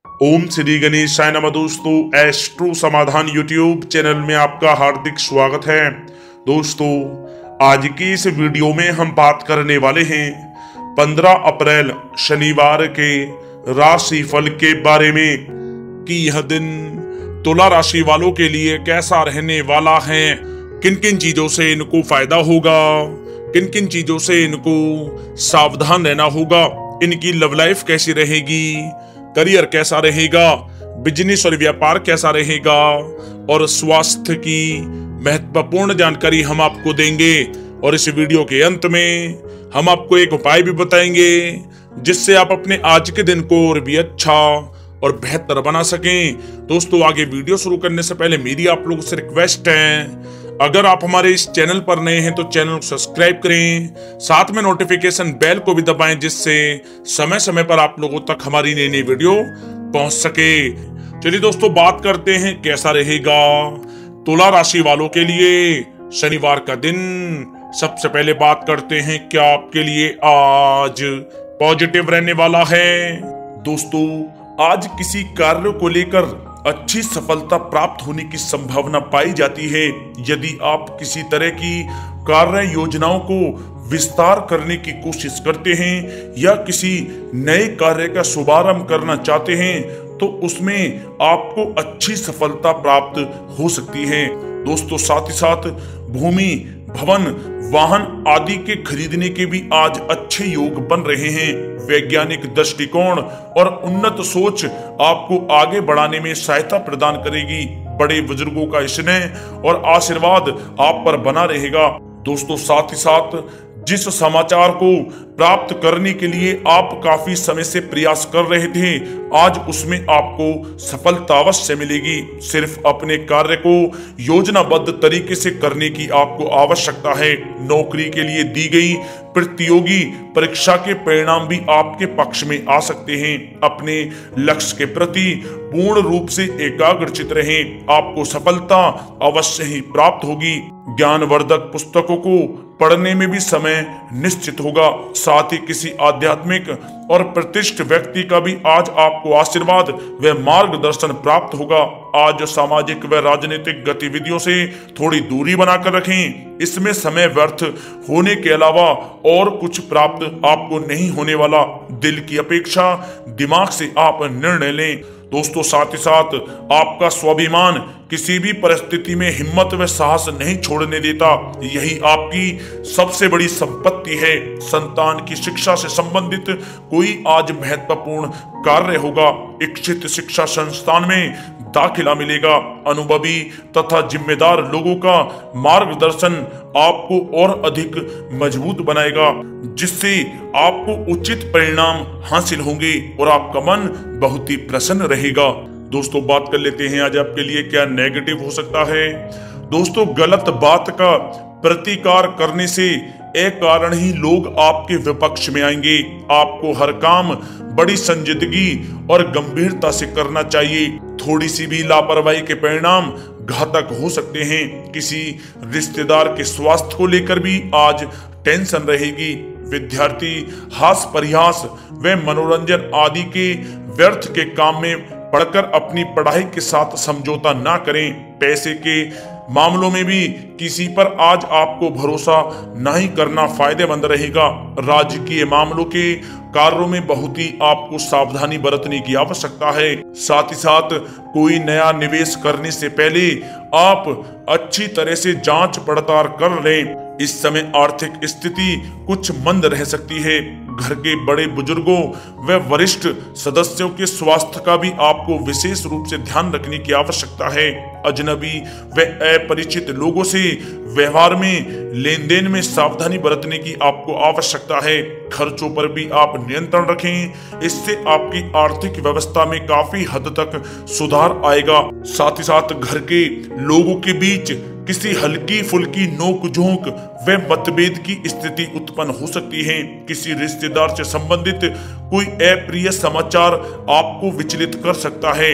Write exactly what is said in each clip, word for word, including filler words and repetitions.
ओम श्री गणेशाय नमः। दोस्तों, एस्ट्रो समाधान यूट्यूब चैनल में आपका हार्दिक स्वागत है। दोस्तों, आज की इस वीडियो में हम बात करने वाले हैं पंद्रह अप्रैल शनिवार के राशि फल के बारे में कि यह दिन तुला राशि वालों के लिए कैसा रहने वाला है, किन किन चीजों से इनको फायदा होगा, किन किन चीजों से इनको सावधान रहना होगा, इनकी लव लाइफ कैसी रहेगी, करियर कैसा रहेगा, बिजनेस और व्यापार कैसा रहेगा और स्वास्थ्य की महत्वपूर्ण जानकारी हम आपको देंगे। और इस वीडियो के अंत में हम आपको एक उपाय भी बताएंगे जिससे आप अपने आज के दिन को और भी अच्छा और बेहतर बना सकें। दोस्तों, आगे वीडियो शुरू करने से पहले मेरी आप लोगों से रिक्वेस्ट है, अगर आप हमारे इस चैनल पर नए हैं तो चैनल को सब्सक्राइब करें, साथ में नोटिफिकेशन बेल को भी दबाएं जिससे समय समय पर आप लोगों तक हमारी नई नई वीडियो पहुंच सके। चलिए दोस्तों, बात करते हैं कैसा रहेगा तुला राशि वालों के लिए शनिवार का दिन। सबसे पहले बात करते हैं क्या आपके लिए आज पॉजिटिव रहने वाला है। दोस्तों, आज किसी कार्य को लेकर अच्छी सफलता प्राप्त होने की संभावना पाई जाती है। यदि आप किसी तरह की कार्य योजनाओं को विस्तार करने की कोशिश करते हैं या किसी नए कार्य का शुभारंभ करना चाहते हैं तो उसमें आपको अच्छी सफलता प्राप्त हो सकती है। दोस्तों, साथ ही साथ भूमि, भवन, वाहन आदि के खरीदने के भी आज अच्छे योग बन रहे हैं। वैज्ञानिक दृष्टिकोण और उन्नत सोच आपको आगे बढ़ाने में सहायता प्रदान करेगी। बड़े बुजुर्गों का स्नेह और आशीर्वाद आप पर बना रहेगा। दोस्तों, साथ ही साथ जिस समाचार को प्राप्त करने के लिए आप काफी समय से प्रयास कर रहे थे, आज उसमें आपको सफलता अवश्य मिलेगी। सिर्फ अपने कार्य को योजनाबद्ध तरीके से करने की आपको आवश्यकता है। नौकरी के लिए दी गई प्रतियोगी परीक्षा के परिणाम भी आपके पक्ष में आ सकते हैं। अपने लक्ष्य के प्रति पूर्ण रूप से एकाग्रचित रहें, आपको सफलता अवश्य ही प्राप्त होगी। ज्ञानवर्धक पुस्तकों को पढ़ने में भी समय निश्चित होगा। साथ ही किसी आध्यात्मिक और प्रतिष्ठित व्यक्ति का भी आज आपको आशीर्वाद व मार्गदर्शन प्राप्त होगा। आज सामाजिक व राजनीतिक गतिविधियों से थोड़ी दूरी बनाकर रखें। इसमें समय व्यर्थ होने के अलावा और कुछ प्राप्त आपको नहीं होने वाला। दिल की अपेक्षा दिमाग से आप निर्णय लें। दोस्तों, साथ ही साथ आपका स्वाभिमान किसी भी परिस्थिति में हिम्मत व साहस नहीं छोड़ने देता। यही आपकी सबसे बड़ी संपत्ति है। संतान की शिक्षा से संबंधित कोई आज महत्वपूर्ण कार्य होगा। इच्छित शिक्षा संस्थान में दाखिला मिलेगा। अनुभवी तथा जिम्मेदार लोगों का मार्गदर्शन आपको और अधिक मजबूत बनाएगा, जिससे आपको उचित परिणाम हासिल होंगे और आपका मन बहुत ही प्रसन्न रहेगा। दोस्तों, बात कर लेते हैं आज आपके लिए क्या नेगेटिव हो सकता है। दोस्तों, गलत बात का प्रतिकार करने से एक कारण ही लोग आपके विपक्ष में आएंगे। आपको हर काम बड़ी संजीदगी और गंभीरता से करना चाहिए। थोड़ी सी भी लापरवाही के परिणाम घातक हो सकते हैं। किसी रिश्तेदार के स्वास्थ्य को लेकर भी आज टेंशन रहेगी। विद्यार्थी हास्य परिहास व मनोरंजन आदि के व्यर्थ के काम में पढ़कर अपनी पढ़ाई के साथ समझौता ना करें। पैसे के मामलों में भी किसी पर आज आपको भरोसा नहीं करना फायदेमंद रहेगा। राजकीय मामलों के कार्यों में बहुत ही आपको सावधानी बरतने की आवश्यकता है। साथ ही साथ कोई नया निवेश करने से पहले आप अच्छी तरह से जांच पड़ताल कर लें। इस समय आर्थिक स्थिति कुछ मंद रह सकती है। घर के बड़े बुजुर्गों व वरिष्ठ सदस्यों के स्वास्थ्य का भी आपको विशेष रूप से ध्यान रखने की आवश्यकता है। अजनबी व अपरिचित लोगों से व्यवहार में लेन देन में सावधानी बरतने की आपको आवश्यकता है। खर्चों पर भी आप नियंत्रण रखें, इससे आपकी आर्थिक व्यवस्था में काफी हद तक सुधार आएगा। साथ ही साथ घर के लोगों के बीच किसी हल्की फुल्की नोक झोंक व मतभेद की स्थिति उत्पन्न हो सकती है। किसी रिश्तेदार से संबंधित कोई अप्रिय समाचार आपको विचलित कर सकता है।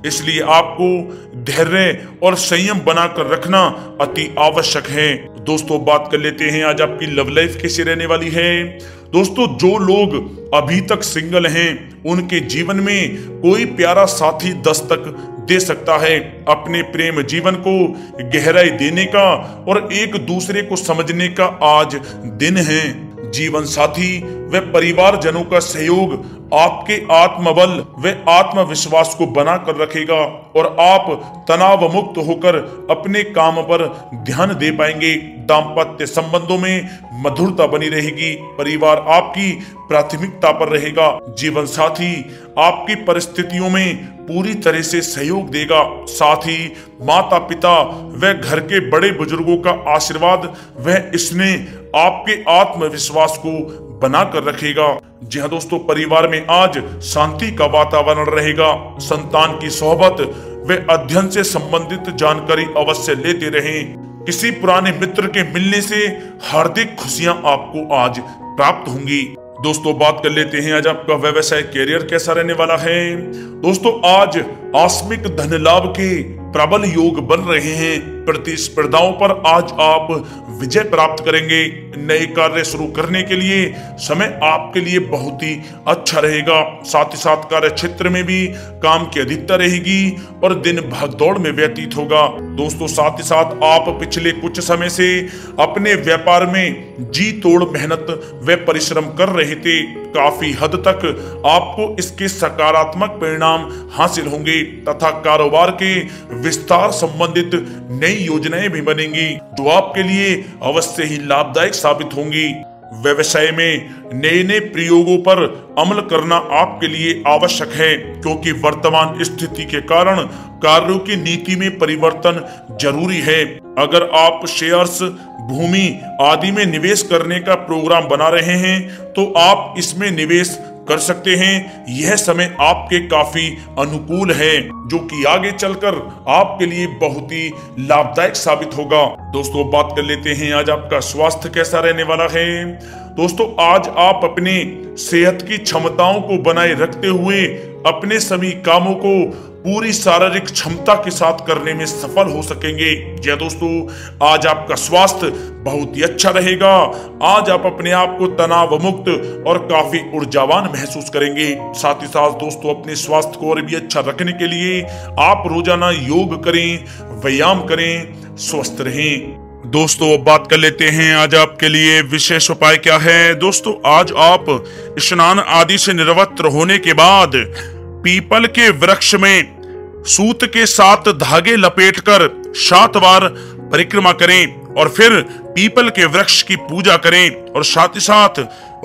इसलिए आपको धैर्य और संयम बनाकर रखना अति आवश्यक है। दोस्तों बात कर लेते हैं आज आपकी लव लाइफ कैसी रहने वाली है। दोस्तों जो लोग अभी तक सिंगल हैं उनके जीवन में कोई प्यारा साथी दस्तक दे सकता है। अपने प्रेम जीवन को गहराई देने का और एक दूसरे को समझने का आज दिन है। जीवन साथी व परिवारजनों का सहयोग आपके आत्मबल व आत्मविश्वास को बनाकर रखेगा और आप तनाव मुक्त होकर अपने काम पर ध्यान दे पाएंगे। दाम्पत्य संबंधों में मधुरता बनी रहेगी। परिवार आपकी प्राथमिकता पर रहेगा। जीवन साथी आपकी परिस्थितियों में पूरी तरह से सहयोग देगा। साथ ही माता पिता व घर के बड़े बुजुर्गों का आशीर्वाद व स्नेह आपके आत्मविश्वास को बनाकर रखेगा। जी हाँ दोस्तों, परिवार में आज शांति का वातावरण रहेगा। संतान की सोहबत व अध्ययन से संबंधित जानकारी अवश्य लेते रहें। किसी पुराने मित्र के मिलने से हार्दिक खुशियां आपको आज प्राप्त होंगी। दोस्तों बात कर लेते हैं आज आपका व्यवसाय कैरियर कैसा रहने वाला है। दोस्तों आज आकस्मिक धन लाभ के प्रबल योग बन रहे हैं। प्रतिस्पर्धाओं पर आज आप विजय प्राप्त करेंगे। नए कार्य शुरू करने के लिए समय आपके लिए बहुत ही अच्छा रहेगा। साथ ही साथ कार्य क्षेत्र में भी काम की अधिकता रहेगी और दिन भागदौड़ में व्यतीत होगा। दोस्तों साथ ही साथ आप पिछले कुछ समय से अपने व्यापार में जी तोड़ मेहनत व परिश्रम कर रहे थे। काफी हद तक आपको इसके सकारात्मक परिणाम हासिल होंगे तथा कारोबार के विस्तार संबंधित नई योजनाएं भी बनेंगी जो आपके लिए अवश्य ही लाभदायक साबित होंगी। व्यवसाय में नए नए प्रयोगों पर अमल करना आपके लिए आवश्यक है क्योंकि वर्तमान स्थिति के कारण कार्यों की नीति में परिवर्तन जरूरी है। अगर आप शेयर्स, भूमि आदि में निवेश करने का प्रोग्राम बना रहे हैं तो आप इसमें निवेश कर सकते हैं। यह समय आपके काफी अनुकूल है जो कि आगे चलकर आपके लिए बहुत ही लाभदायक साबित होगा। दोस्तों बात कर लेते हैं आज आपका स्वास्थ्य कैसा रहने वाला है। दोस्तों आज आप अपने सेहत की क्षमताओं को बनाए रखते हुए अपने सभी कामों को पूरी शारीरिक क्षमता के साथ करने में सफल हो सकेंगे। जी दोस्तों आज आपका स्वास्थ्य बहुत ही अच्छा रहेगा। आज आप अपने आप को तनाव मुक्त और काफी ऊर्जावान महसूस करेंगे। साथ ही साथ दोस्तों अपने स्वास्थ्य को और भी अच्छा रखने के लिए आप रोजाना योग करें, व्यायाम करें, स्वस्थ रहें। दोस्तों अब बात कर लेते हैं आज आपके लिए विशेष उपाय क्या है। दोस्तों आज आप स्नान आदि से निवृत्त होने के बाद पीपल के वृक्ष में सूत के साथ धागे लपेटकर सात बार परिक्रमा करें और फिर पीपल के वृक्ष की पूजा करें और साथ ही साथ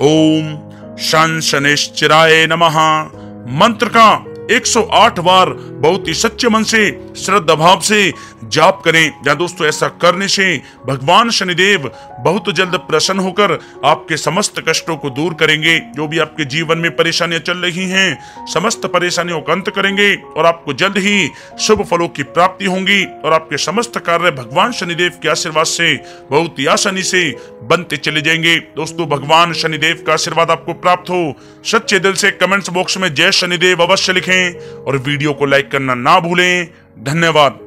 ओम शन शनिश्चराय नमः मंत्र का एक सौ आठ बार बहुत ही सच्चे मन से श्रद्धा भाव से जाप करें। जहाँ दोस्तों ऐसा करने से भगवान शनिदेव बहुत जल्द प्रसन्न होकर आपके समस्त कष्टों को दूर करेंगे। जो भी आपके जीवन में परेशानियां चल रही हैं समस्त परेशानियों का अंत करेंगे और आपको जल्द ही शुभ फलों की प्राप्ति होंगी और आपके समस्त कार्य भगवान शनिदेव के आशीर्वाद से बहुत ही आसानी से बनते चले जाएंगे। दोस्तों भगवान शनिदेव का आशीर्वाद आपको प्राप्त हो। सच्चे दिल से कमेंट्स बॉक्स में जय शनिदेव अवश्य लिखें और वीडियो को लाइक करना ना भूलें। धन्यवाद।